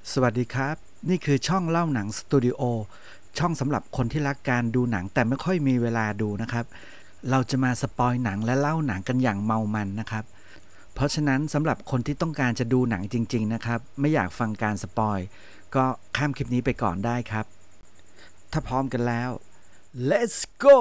สวัสดีครับนี่คือช่องเล่าหนังสตูดิโอช่องสำหรับคนที่รักการดูหนังแต่ไม่ค่อยมีเวลาดูนะครับเราจะมาสปอยหนังและเล่าหนังกันอย่างเมามันนะครับเพราะฉะนั้นสำหรับคนที่ต้องการจะดูหนังจริงๆนะครับไม่อยากฟังการสปอยก็ข้ามคลิปนี้ไปก่อนได้ครับถ้าพร้อมกันแล้ว let's go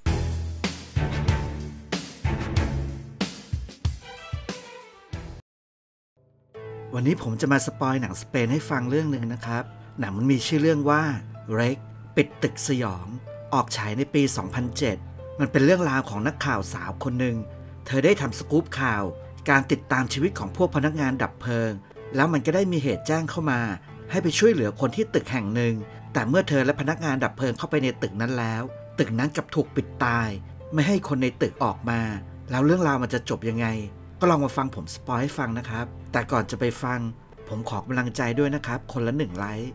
วันนี้ผมจะมาสปอยหนังสเปนให้ฟังเรื่องหนึ่งนะครับหนังมันมีชื่อเรื่องว่า Rec ปิดตึกสยองออกฉายในปี 2007 มันเป็นเรื่องราวของนักข่าวสาวคนหนึ่งเธอได้ทำสกู๊ปข่าวการติดตามชีวิตของพวกพนักงานดับเพลิงแล้วมันก็ได้มีเหตุแจ้งเข้ามาให้ไปช่วยเหลือคนที่ตึกแห่งหนึ่งแต่เมื่อเธอและพนักงานดับเพลิงเข้าไปในตึกนั้นแล้วตึกนั้นกลับถูกปิดตายไม่ให้คนในตึกออกมาแล้วเรื่องราวมันจะจบยังไงก็ลองมาฟังผมสปอยให้ฟังนะครับแต่ก่อนจะไปฟังผมขอกำลังใจด้วยนะครับคนละ1 ไลค์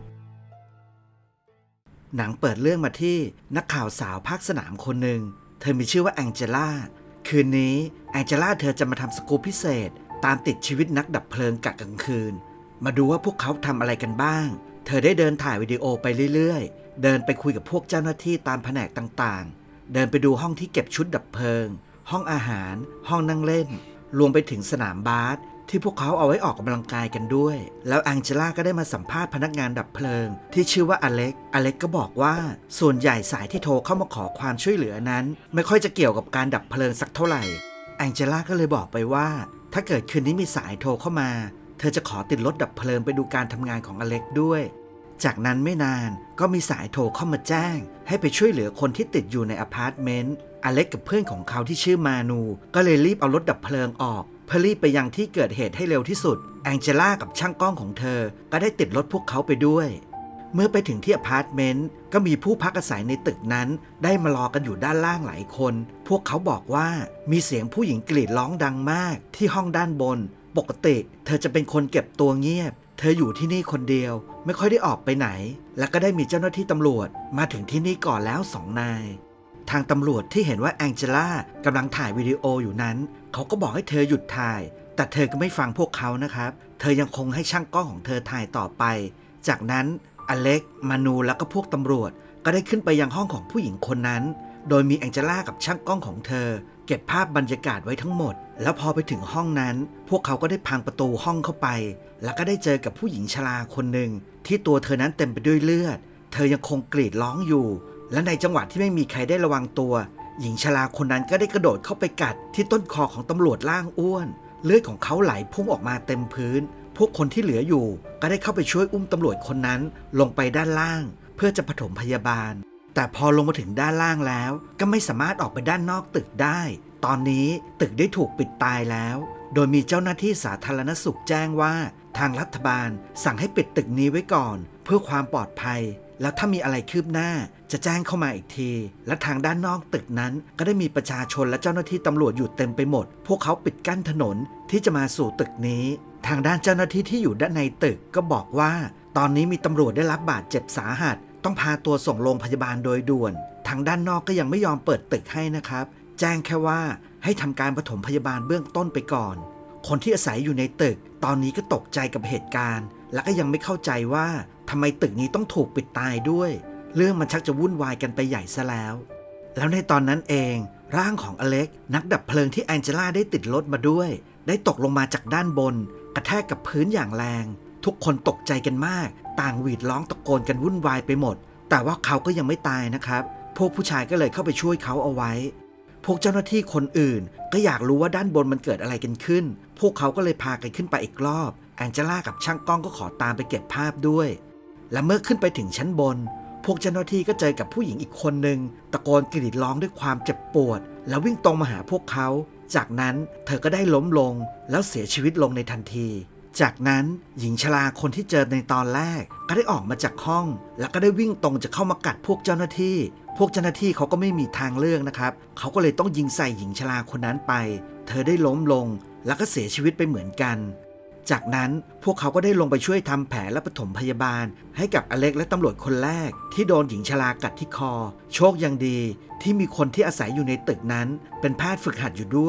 หนังเปิดเรื่องมาที่นักข่าวสาวภาคสนามคนหนึ่งเธอมีชื่อว่าแองเจล่าคืนนี้แองเจล่าเธอจะมาทำสกู๊ปพิเศษตามติดชีวิตนักดับเพลิงกะกลางคืนมาดูว่าพวกเขาทำอะไรกันบ้างเธอได้เดินถ่ายวิดีโอไปเรื่อยๆเดินไปคุยกับพวกเจ้าหน้าที่ตามแผนกต่างๆเดินไปดูห้องที่เก็บชุดดับเพลิงห้องอาหารห้องนั่งเล่นรวมไปถึงสนามบาสที่พวกเขาเอาไว้ออกกำลังกายกันด้วยแล้วแองเจล่าก็ได้มาสัมภาษณ์พนักงานดับเพลิงที่ชื่อว่าอเล็กก็บอกว่าส่วนใหญ่สายที่โทรเข้ามาขอความช่วยเหลือนั้นไม่ค่อยจะเกี่ยวกับการดับเพลิงสักเท่าไหร่แองเจล่าก็เลยบอกไปว่าถ้าเกิดคืนนี้มีสายโทรเข้ามาเธอจะขอติดรถดับเพลิงไปดูการทำงานของอเล็กด้วยจากนั้นไม่นานก็มีสายโทรเข้ามาแจ้งให้ไปช่วยเหลือคนที่ติดอยู่ในอพาร์ตเมนต์อเล็กกับเพื่อนของเขาที่ชื่อมานูก็เลยรีบเอารถดับเพลิงออกเพื่อรีบไปยังที่เกิดเหตุให้เร็วที่สุดแองเจล่ากับช่างกล้องของเธอก็ได้ติดรถพวกเขาไปด้วยเมื่อไปถึงที่อพาร์ตเมนต์ก็มีผู้พักอาศัยในตึกนั้นได้มารอกันอยู่ด้านล่างหลายคนพวกเขาบอกว่ามีเสียงผู้หญิงกรีดร้องดังมากที่ห้องด้านบนปกติเธอจะเป็นคนเก็บตัวเงียบเธออยู่ที่นี่คนเดียวไม่ค่อยได้ออกไปไหนและก็ได้มีเจ้าหน้าที่ตำรวจมาถึงที่นี่ก่อนแล้ว2 นายทางตำรวจที่เห็นว่าแองเจล่ากำลังถ่ายวิดีโออยู่นั้นเขาก็บอกให้เธอหยุดถ่ายแต่เธอก็ไม่ฟังพวกเขานะครับเธอยังคงให้ช่างกล้องของเธอถ่ายต่อไปจากนั้นอเล็กมานูแล้วก็พวกตำรวจก็ได้ขึ้นไปยังห้องของผู้หญิงคนนั้นโดยมีแองเจล่ากับช่างกล้องของเธอเก็บภาพบรรยากาศไว้ทั้งหมดแล้วพอไปถึงห้องนั้นพวกเขาก็ได้พังประตูห้องเข้าไปแล้วก็ได้เจอกับผู้หญิงชราคนหนึ่งที่ตัวเธอนั้นเต็มไปด้วยเลือดเธอยังคงกรีดร้องอยู่และในจังหวะที่ไม่มีใครได้ระวังตัวหญิงชราคนนั้นก็ได้กระโดดเข้าไปกัดที่ต้นคอของตำรวจร่างอ้วนเลือดของเขาไหลพุ่งออกมาเต็มพื้นพวกคนที่เหลืออยู่ก็ได้เข้าไปช่วยอุ้มตำรวจคนนั้นลงไปด้านล่างเพื่อจะปฐมพยาบาลแต่พอลงมาถึงด้านล่างแล้วก็ไม่สามารถออกไปด้านนอกตึกได้ตอนนี้ตึกได้ถูกปิดตายแล้วโดยมีเจ้าหน้าที่สาธารณสุขแจ้งว่าทางรัฐบาลสั่งให้ปิดตึกนี้ไว้ก่อนเพื่อความปลอดภัยแล้วถ้ามีอะไรคืบหน้าจะแจ้งเข้ามาอีกทีและทางด้านนอกตึกนั้นก็ได้มีประชาชนและเจ้าหน้าที่ตำรวจอยู่เต็มไปหมดพวกเขาปิดกั้นถนนที่จะมาสู่ตึกนี้ทางด้านเจ้าหน้าที่ที่อยู่ด้านในตึกก็บอกว่าตอนนี้มีตำรวจได้รับบาดเจ็บสาหัสต้องพาตัวส่งโรงพยาบาลโดยด่วนทางด้านนอกก็ยังไม่ยอมเปิดตึกให้นะครับแจ้งแค่ว่าให้ทำการปฐมพยาบาลเบื้องต้นไปก่อนคนที่อาศัยอยู่ในตึกตอนนี้ก็ตกใจกับเหตุการณ์และก็ยังไม่เข้าใจว่าทำไมตึกนี้ต้องถูกปิดตายด้วยเรื่องมันชักจะวุ่นวายกันไปใหญ่ซะแล้วในตอนนั้นเองร่างของอเล็กนักดับเพลิงที่แองเจล่าได้ติดรถมาด้วยได้ตกลงมาจากด้านบนกระแทกกับพื้นอย่างแรงทุกคนตกใจกันมากต่างหวีดร้องตะโกนกันวุ่นวายไปหมดแต่ว่าเขาก็ยังไม่ตายนะครับพวกผู้ชายก็เลยเข้าไปช่วยเขาเอาไว้พวกเจ้าหน้าที่คนอื่นก็อยากรู้ว่าด้านบนมันเกิดอะไรกันขึ้นพวกเขาก็เลยพากันขึ้นไปอีกรอบแองเจล่ากับช่างกล้องก็ขอตามไปเก็บภาพด้วยและเมื่อขึ้นไปถึงชั้นบนพวกเจ้าหน้าที่ก็เจอกับผู้หญิงอีกคนหนึ่งตะโกนกรีดร้องด้วยความเจ็บปวดแล้ววิ่งตรงมาหาพวกเขาจากนั้นเธอก็ได้ล้มลงแล้วเสียชีวิตลงในทันทีจากนั้นหญิงชราคนที่เจอในตอนแรกก็ได้ออกมาจากห้องแล้วก็ได้วิ่งตรงจะเข้ามากัดพวกเจ้าหน้าที่เขาก็ไม่มีทางเลือกนะครับเขาก็เลยต้องยิงใส่หญิงชราคนนั้นไปเธอได้ล้มลงแล้วก็เสียชีวิตไปเหมือนกันจากนั้นพวกเขาก็ได้ลงไปช่วยทำแผลและปฐมพยาบาลให้กับอเล็กและตำรวจคนแรกที่โดนหญิงชรากัดที่คอโชคยังดีที่มีคนที่อาศัยอยู่ในตึกนั้นเป็นแพทย์ฝึกหัดอยู่ด้วย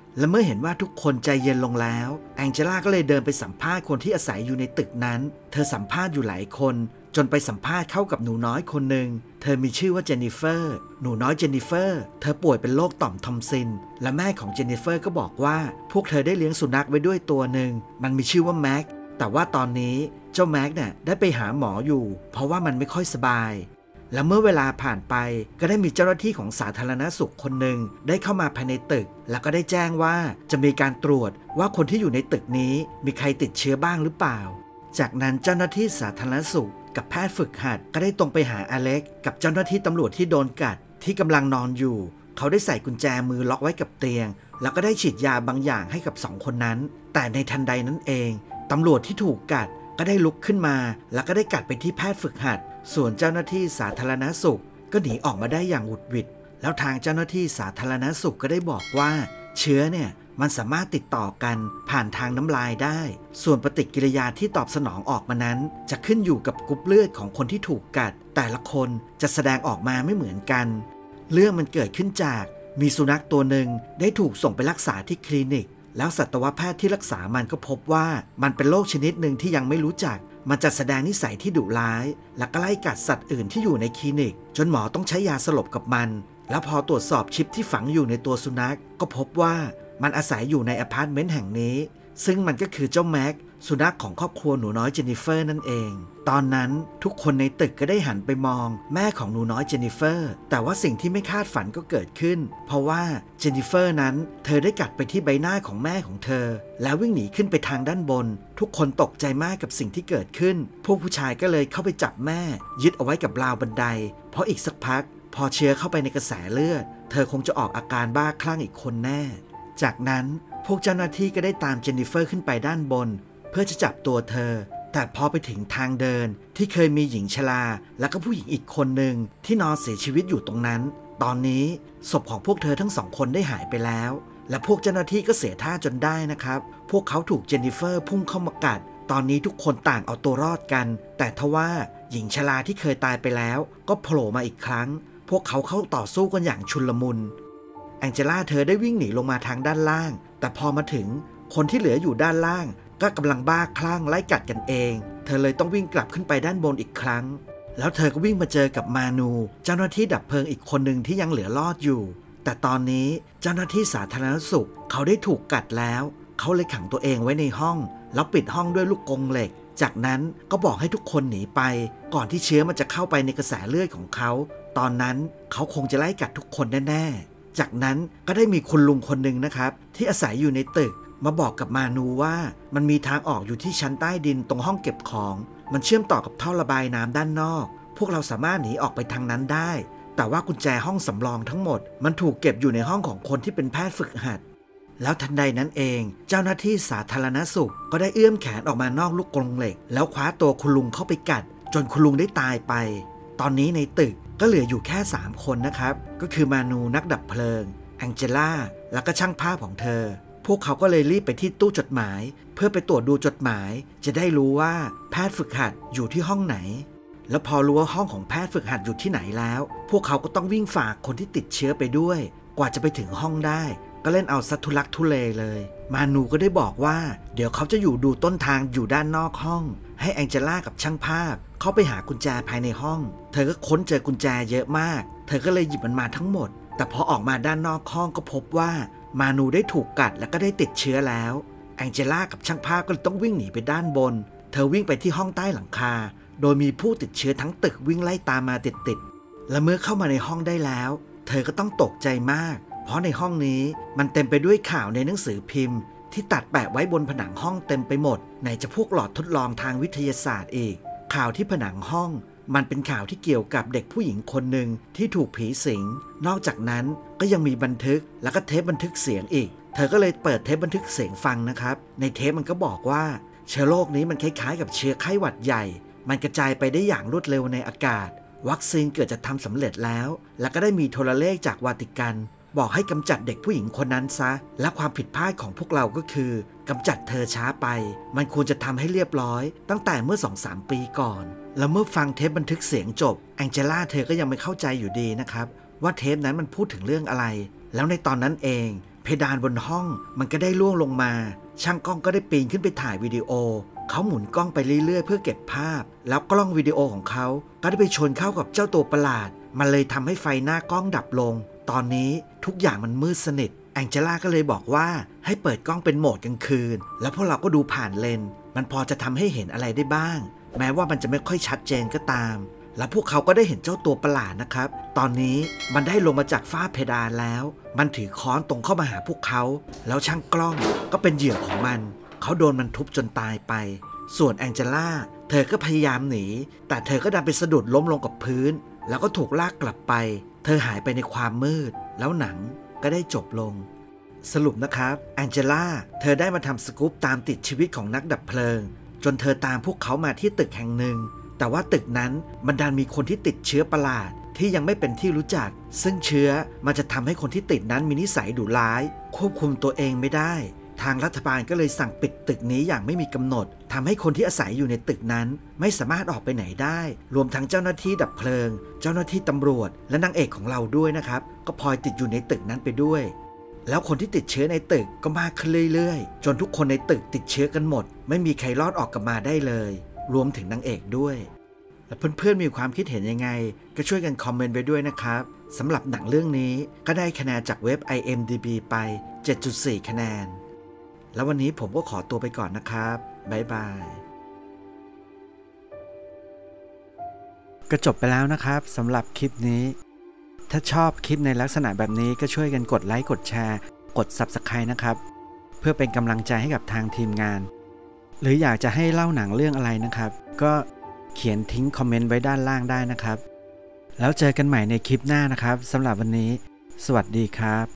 และเมื่อเห็นว่าทุกคนใจเย็นลงแล้วแองเจล่าก็เลยเดินไปสัมภาษณ์คนที่อาศัยอยู่ในตึกนั้นเธอสัมภาษณ์อยู่หลายคนจนไปสัมภาษณ์เข้ากับหนูน้อยคนหนึ่งเธอมีชื่อว่าเจนนิเฟอร์หนูน้อยเจนนิเฟอร์เธอป่วยเป็นโรคต่อมทอมซินและแม่ของเจนนิเฟอร์ก็บอกว่าพวกเธอได้เลี้ยงสุนัขไว้ด้วยตัวหนึ่งมันมีชื่อว่าแม็กแต่ว่าตอนนี้เจ้าแม็กเนี่ยได้ไปหาหมออยู่เพราะว่ามันไม่ค่อยสบายและเมื่อเวลาผ่านไปก็ได้มีเจ้าหน้าที่ของสาธารณสุขคนหนึ่งได้เข้ามาภายในตึกแล้วก็ได้แจ้งว่าจะมีการตรวจว่าคนที่อยู่ในตึกนี้มีใครติดเชื้อบ้างหรือเปล่าจากนั้นเจ้าหน้าที่สาธารณสุขกับแพทย์ฝึกหัดก็ได้ตรงไปหาอเล็กกับเจ้าหน้าที่ตำรวจที่โดนกัดที่กำลังนอนอยู่เขาได้ใส่กุญแจมือล็อกไว้กับเตียงแล้วก็ได้ฉีดยาบางอย่างให้กับ2 คนนั้นแต่ในทันใดนั้นเองตำรวจที่ถูกกัดก็ได้ลุกขึ้นมาแล้วก็ได้กัดไปที่แพทย์ฝึกหัดส่วนเจ้าหน้าที่สาธารณสุขก็หนีออกมาได้อย่างหวุดหวิดแล้วทางเจ้าหน้าที่สาธารณสุขก็ได้บอกว่าเชื้อเนี่ยมันสามารถติดต่อกันผ่านทางน้ำลายได้ส่วนปฏิกิริยาที่ตอบสนองออกมานั้นจะขึ้นอยู่กับกรุ๊ปเลือดของคนที่ถูกกัดแต่ละคนจะแสดงออกมาไม่เหมือนกันเรื่องมันเกิดขึ้นจากมีสุนัขตัวหนึ่งได้ถูกส่งไปรักษาที่คลินิกแล้วสัตวแพทย์ที่รักษามันก็พบว่ามันเป็นโรคชนิดหนึ่งที่ยังไม่รู้จักมันจะแสดงนิสัยที่ดุร้ายและก็ไล่กัดสัตว์อื่นที่อยู่ในคลินิกจนหมอต้องใช้ยาสลบกับมันแล้วพอตรวจสอบชิปที่ฝังอยู่ในตัวสุนัขก็พบว่ามันอาศัยอยู่ในอพาร์ตเมนต์แห่งนี้ซึ่งมันก็คือเจ้าแม็กสุนัขของครอบครัวหนูน้อยเจนนิเฟอร์นั่นเองตอนนั้นทุกคนในตึกก็ได้หันไปมองแม่ของหนูน้อยเจนนิเฟอร์แต่ว่าสิ่งที่ไม่คาดฝันก็เกิดขึ้นเพราะว่าเจนนิเฟอร์นั้นเธอได้กัดไปที่ใบหน้าของแม่ของเธอแล้ววิ่งหนีขึ้นไปทางด้านบนทุกคนตกใจมากกับสิ่งที่เกิดขึ้นพวกผู้ชายก็เลยเข้าไปจับแม่ยึดเอาไว้กับราวบันไดเพราะอีกสักพักพอเชื้อเข้าไปในกระแสเลือดเธอคงจะออกอาการบ้าคลั่งอีกคนแน่จากนั้นพวกเจ้าหน้าที่ก็ได้ตามเจนนิเฟอร์ขึ้นไปด้านบนเพื่อจะจับตัวเธอแต่พอไปถึงทางเดินที่เคยมีหญิงชราและก็ผู้หญิงอีกคนหนึ่งที่นอนเสียชีวิตอยู่ตรงนั้นตอนนี้ศพของพวกเธอทั้ง2 คนได้หายไปแล้วและพวกเจ้าหน้าที่ก็เสียท่าจนได้นะครับพวกเขาถูกเจนนิเฟอร์พุ่งเข้ามากัดตอนนี้ทุกคนต่างเอาตัวรอดกันแต่ทว่าหญิงชราที่เคยตายไปแล้วก็โผล่มาอีกครั้งพวกเขาเข้าต่อสู้กันอย่างชุลมุนแองเจล่าเธอได้วิ่งหนีลงมาทางด้านล่างแต่พอมาถึงคนที่เหลืออยู่ด้านล่างก็กำลังบ้าคลั่งไล่กัดกันเองเธอเลยต้องวิ่งกลับขึ้นไปด้านบนอีกครั้งแล้วเธอก็วิ่งมาเจอกับมานูเจ้าหน้าที่ดับเพลิงอีกคนหนึ่งที่ยังเหลือรอดอยู่แต่ตอนนี้เจ้าหน้าที่สาธารณสุขเขาได้ถูกกัดแล้วเขาเลยขังตัวเองไว้ในห้องแล้วปิดห้องด้วยลูกกรงเหล็กจากนั้นก็บอกให้ทุกคนหนีไปก่อนที่เชื้อมันจะเข้าไปในกระแสเลือดของเขาตอนนั้นเขาคงจะไล่กัดทุกคนแน่ๆจากนั้นก็ได้มีคุณลุงคนหนึ่งนะครับที่อาศัยอยู่ในตึกมาบอกกับมานูว่ามันมีทางออกอยู่ที่ชั้นใต้ดินตรงห้องเก็บของมันเชื่อมต่อกับท่อระบายน้ำด้านนอกพวกเราสามารถหนีออกไปทางนั้นได้แต่ว่ากุญแจห้องสำรองทั้งหมดมันถูกเก็บอยู่ในห้องของคนที่เป็นแพทย์ฝึกหัดแล้วทันใดนั้นเองเจ้าหน้าที่สาธารณสุขก็ได้เอื้อมแขนออกมานอกลูกกรงเหล็กแล้วคว้าตัวคุณลุงเข้าไปกัดจนคุณลุงได้ตายไปตอนนี้ในตึกก็เหลืออยู่แค่3 คนนะครับก็คือมานูนักดับเพลิงแองเจล่าแล้วก็ช่างภาพของเธอพวกเขาก็เลยรีบไปที่ตู้จดหมายเพื่อไปตรวจดูจดหมายจะได้รู้ว่าแพทย์ฝึกหัดอยู่ที่ห้องไหนแล้วพอรู้ว่าห้องของแพทย์ฝึกหัดอยู่ที่ไหนแล้วพวกเขาก็ต้องวิ่งฝ่าคนที่ติดเชื้อไปด้วยกว่าจะไปถึงห้องได้ก็เล่นเอาสัทุลักทุเลเลยมานูก็ได้บอกว่าเดี๋ยวเขาจะอยู่ดูต้นทางอยู่ด้านนอกห้องให้แองเจล่ากับช่างภาพเข้าไปหากุญแจภายในห้องเธอก็ค้นเจอกุญแจเยอะมากเธอก็เลยหยิบมันมาทั้งหมดแต่พอออกมาด้านนอกห้องก็พบว่ามานูได้ถูกกัดและก็ได้ติดเชื้อแล้วแองเจล่ากับช่างภาพก็เลยต้องวิ่งหนีไปด้านบนเธอวิ่งไปที่ห้องใต้หลังคาโดยมีผู้ติดเชื้อทั้งตึกวิ่งไล่ตามมาติดและเมื่อเข้ามาในห้องได้แล้วเธอก็ต้องตกใจมากเพราะในห้องนี้มันเต็มไปด้วยข่าวในหนังสือพิมพ์ที่ตัดแปะไว้บนผนังห้องเต็มไปหมดไหนจะพวกหลอดทดลองทางวิทยาศาสตร์อีกข่าวที่ผนังห้องมันเป็นข่าวที่เกี่ยวกับเด็กผู้หญิงคนหนึ่งที่ถูกผีสิงนอกจากนั้นก็ยังมีบันทึกแล้วก็เทปบันทึกเสียงอีกเธอก็เลยเปิดเทปบันทึกเสียงฟังนะครับในเทปมันก็บอกว่าเชื้อโรคนี้มันคล้ายๆกับเชื้อไข้หวัดใหญ่มันกระจายไปได้อย่างรวดเร็วในอากาศวัคซีนเกิดจะทำสำเร็จแล้วก็ได้มีโทรเลขจากวาติกันบอกให้กำจัดเด็กผู้หญิงคนนั้นซะและความผิดพลาดของพวกเราก็คือกำจัดเธอช้าไปมันควรจะทำให้เรียบร้อยตั้งแต่เมื่อ 2-3 ปีก่อนแล้วเมื่อฟังเทปบันทึกเสียงจบแองเจล่าเธอก็ยังไม่เข้าใจอยู่ดีนะครับว่าเทปนั้นมันพูดถึงเรื่องอะไรแล้วในตอนนั้นเองเพดานบนห้องมันก็ได้ล่วงลงมาช่างกล้องก็ได้ปีนขึ้นไปถ่ายวิดีโอเขาหมุนกล้องไปเรื่อยๆเพื่อเก็บภาพแล้วกล้องวิดีโอของเขาก็ได้ไปชนเข้ากับเจ้าตัวประหลาดมันเลยทำให้ไฟหน้ากล้องดับลงตอนนี้ทุกอย่างมันมืดสนิทแองเจล่าก็เลยบอกว่าให้เปิดกล้องเป็นโหมดกลางคืนแล้วพวกเราก็ดูผ่านเลนส์มันพอจะทำให้เห็นอะไรได้บ้างแม้ว่ามันจะไม่ค่อยชัดเจนก็ตามแล้วพวกเขาก็ได้เห็นเจ้าตัวประหลาดนะครับตอนนี้มันได้ลงมาจากฝ้าเพดานแล้วมันถือค้อนตรงเข้ามาหาพวกเขาแล้วช่างกล้องก็เป็นเหยื่อของมันเขาโดนมันทุบจนตายไปส่วนแองเจล่าเธอก็พยายามหนีแต่เธอก็ดันไปสะดุดล้มลงกับพื้นแล้วก็ถูกลากกลับไปเธอหายไปในความมืดแล้วหนังก็ได้จบลงสรุปนะครับแองเจล่าเธอได้มาทำสกู๊ปตามติดชีวิตของนักดับเพลิงจนเธอตามพวกเขามาที่ตึกแห่งหนึ่งแต่ว่าตึกนั้นมันดันมีคนที่ติดเชื้อประหลาดที่ยังไม่เป็นที่รู้จักซึ่งเชื้อมันจะทำให้คนที่ติดนั้นมีนิสัยดุร้ายควบคุมตัวเองไม่ได้ทางรัฐบาลก็เลยสั่งปิดตึกนี้อย่างไม่มีกำหนดทำให้คนที่อาศัยอยู่ในตึกนั้นไม่สามารถออกไปไหนได้รวมทั้งเจ้าหน้าที่ดับเพลิงเจ้าหน้าที่ตำรวจและนางเอกของเราด้วยนะครับก็พลอยติดอยู่ในตึกนั้นไปด้วยแล้วคนที่ติดเชื้อในตึกก็มากขึ้นเรื่อยๆจนทุกคนในตึกติดเชื้อกันหมดไม่มีใครรอดออกกลับมาได้เลยรวมถึงนางเอกด้วยและเพื่อนๆมีความคิดเห็นยังไงก็ช่วยกันคอมเมนต์ไว้ด้วยนะครับสำหรับหนังเรื่องนี้ก็ได้คะแนนจากเว็บ IMDb ไป 7.4 คะแนนแล้ววันนี้ผมก็ขอตัวไปก่อนนะครับบ๊ายบายก็จบไปแล้วนะครับสำหรับคลิปนี้ถ้าชอบคลิปในลักษณะแบบนี้ก็ช่วยกันกดไลค์กดแชร์กด Subscribe นะครับเพื่อเป็นกำลังใจให้กับทางทีมงานหรืออยากจะให้เล่าหนังเรื่องอะไรนะครับก็เขียนทิ้งคอมเมนต์ไว้ด้านล่างได้นะครับแล้วเจอกันใหม่ในคลิปหน้านะครับสำหรับวันนี้สวัสดีครับ